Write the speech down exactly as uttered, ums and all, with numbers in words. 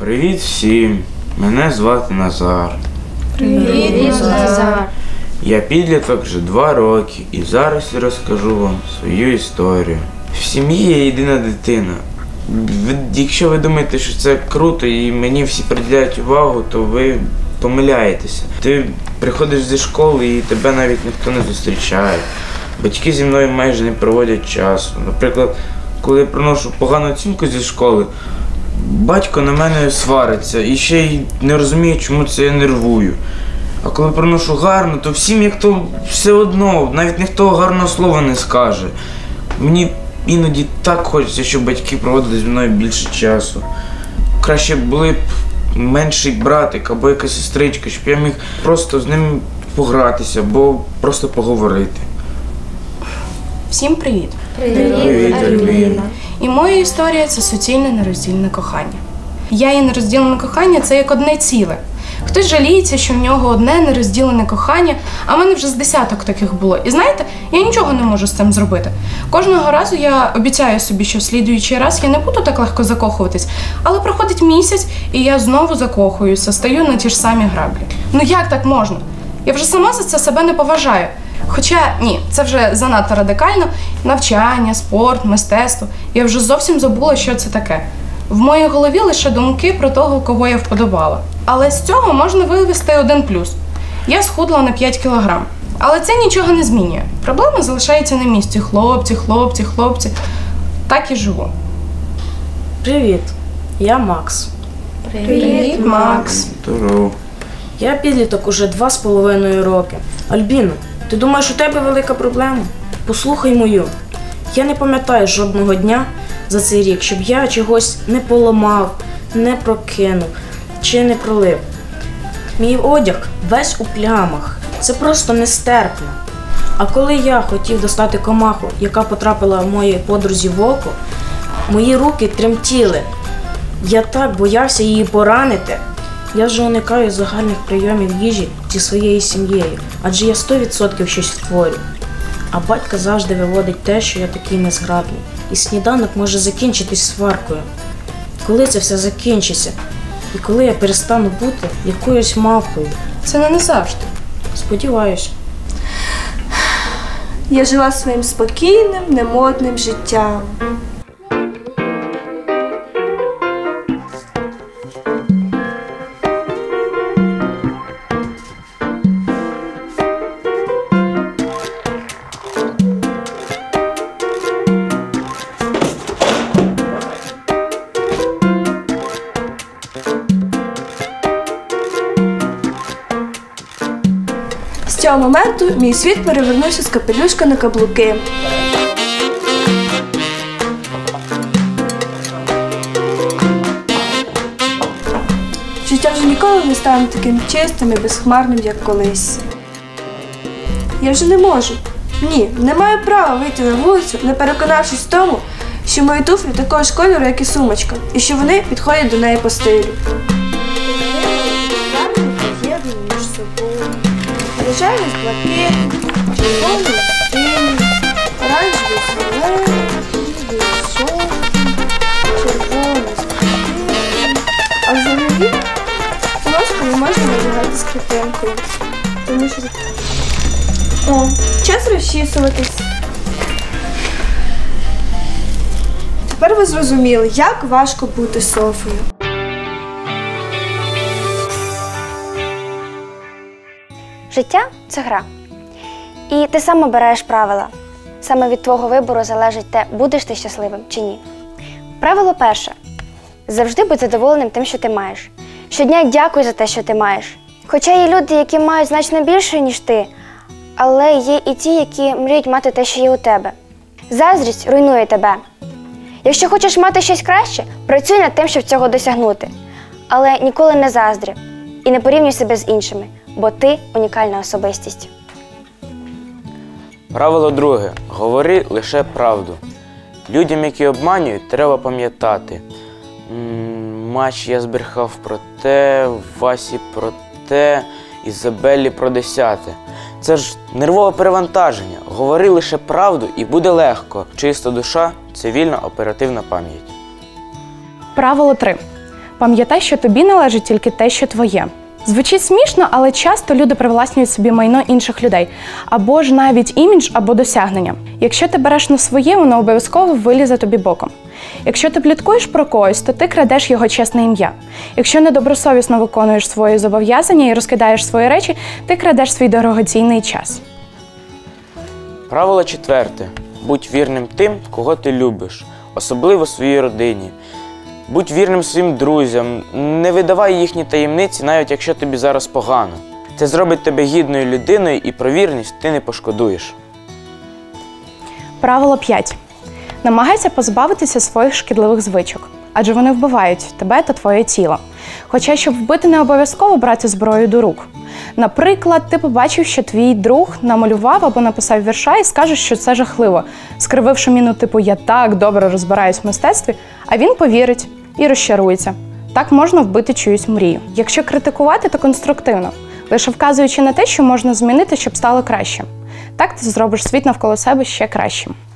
Привіт всім! Мене звати Назар. Привіт, Назар! Я підліток вже два роки і зараз я розкажу вам свою історію. В сім'ї є єдина дитина. Ви, якщо ви думаєте, що це круто і мені всі приділяють увагу, то ви помиляєтеся. Ти приходиш зі школи і тебе навіть ніхто не зустрічає. Батьки зі мною майже не проводять часу. Наприклад, коли я приношу погану оцінку зі школи, батько на мене свариться і ще й не розуміє, чому це я нервую. А коли приношу гарно, то всім як то все одно, навіть ніхто гарного слова не скаже. Мені іноді так хочеться, щоб батьки проводили зі мною більше часу. Краще були б менший братик або якась сестричка, щоб я міг просто з ним погратися або просто поговорити. Всім привіт! Привіт, Альбіна. І моя історія – це суцільне нероздільне кохання. Я і нерозділене кохання – це як одне ціле. Хтось жаліється, що в нього одне нерозділене кохання, а в мене вже з десяток таких було. І знаєте, я нічого не можу з цим зробити. Кожного разу я обіцяю собі, що в слідуючий раз я не буду так легко закохуватись, але проходить місяць, і я знову закохуюся, стаю на ті ж самі граблі. Ну як так можна? Я вже сама за це себе не поважаю. Хоча, ні, це вже занадто радикально. Навчання, спорт, мистецтво. Я вже зовсім забула, що це таке. В моїй голові лише думки про того, кого я вподобала. Але з цього можна вивести один плюс. Я схудла на п'ять кілограм. Але це нічого не змінює. Проблема залишається на місці. Хлопці, хлопці, хлопці. Так і живу. Привіт, я Макс. Привіт, Макс. Здорово. Я підліток уже два з половиною роки. Альбіно, ти думаєш, у тебе велика проблема? Послухай мою. Я не пам'ятаю жодного дня за цей рік, щоб я чогось не поламав, не прокинув чи не пролив. Мій одяг весь у плямах. Це просто нестерпно. А коли я хотів достати комаху, яка потрапила моїй подрузі в око, мої руки тремтіли. Я так боявся її поранити. Я вже уникаю загальних прийомів їжі зі своєю сім'єю, адже я сто відсотків щось створю. А батько завжди виводить те, що я такий незграбний. І сніданок може закінчитись сваркою. Коли це все закінчиться? І коли я перестану бути якоюсь мавкою? Це не назавжди. Сподіваюся. Я жила своїм спокійним, немодним життям. З цього моменту мій світ перевернувся з капелюшка на каблуки. Життя вже ніколи не стане таким чистим і безхмарним, як колись. Я вже не можу. Ні, не маю права вийти на вулицю, не переконавшись в тому, що мої туфлі такого ж кольору, як і сумочка, і що вони підходять до неї по стилю. Рожевий з блакитним, червоний з синім, оранжевий з зеленим, білий з жовтим, червоний з блакитним. А взагалі ложку не можна надягати з клітинкою, тому що... О, час розчісуватись. Тепер ви зрозуміли, як важко бути Софою. Життя – це гра. І ти сам обираєш правила. Саме від твого вибору залежить те, будеш ти щасливим чи ні. Правило перше. Завжди будь задоволеним тим, що ти маєш. Щодня дякуй за те, що ти маєш. Хоча є люди, які мають значно більше, ніж ти, але є і ті, які мріють мати те, що є у тебе. Заздрість руйнує тебе. Якщо хочеш мати щось краще, працюй над тим, щоб цього досягнути. Але ніколи не заздри і не порівнюй себе з іншими, бо ти унікальна особистість. Правило друге. Говори лише правду. Людям, які обманюють, треба пам'ятати. Маш, я збрехав про те, Васі про те, Ізабеллі про десяте. Це ж нервове перевантаження. Говори лише правду і буде легко. Чиста душа – це вільна оперативна пам'ять. Правило три. Пам'ятай, що тобі належить тільки те, що твоє. Звучить смішно, але часто люди привласнюють собі майно інших людей, або ж навіть імідж, або досягнення. Якщо ти береш на своє, воно обов'язково вилізе тобі боком. Якщо ти пліткуєш про когось, то ти крадеш його чесне ім'я. Якщо недобросовісно виконуєш свої зобов'язання і розкидаєш свої речі, ти крадеш свій дорогоцінний час. Правило четверте. Будь вірним тим, кого ти любиш, особливо своїй родині. Будь вірним своїм друзям, не видавай їхні таємниці, навіть якщо тобі зараз погано. Це зробить тебе гідною людиною, і про вірність ти не пошкодуєш. Правило п'ять. Намагайся позбавитися своїх шкідливих звичок, адже вони вбивають тебе та твоє тіло. Хоча, щоб вбити, не обов'язково брати зброю до рук. Наприклад, ти побачив, що твій друг намалював або написав вірша і скажеш, що це жахливо, скрививши міну типу «я так добре розбираюсь в мистецтві», а він повірить і розчарується. Так можна вбити чиюсь мрію. Якщо критикувати, то конструктивно, лише вказуючи на те, що можна змінити, щоб стало краще. Так ти зробиш світ навколо себе ще кращим.